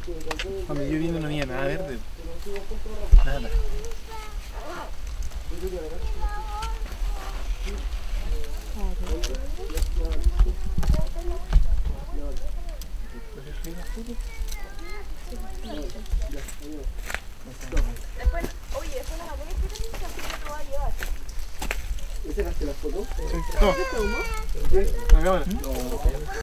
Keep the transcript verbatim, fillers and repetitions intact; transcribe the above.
Cuando yo vine no había nada verde. Nada. Después, oye, eso las abuelas que también se lo va a llevar. ¿Ese sacaste la foto? No. ¿Este humo? La cámara.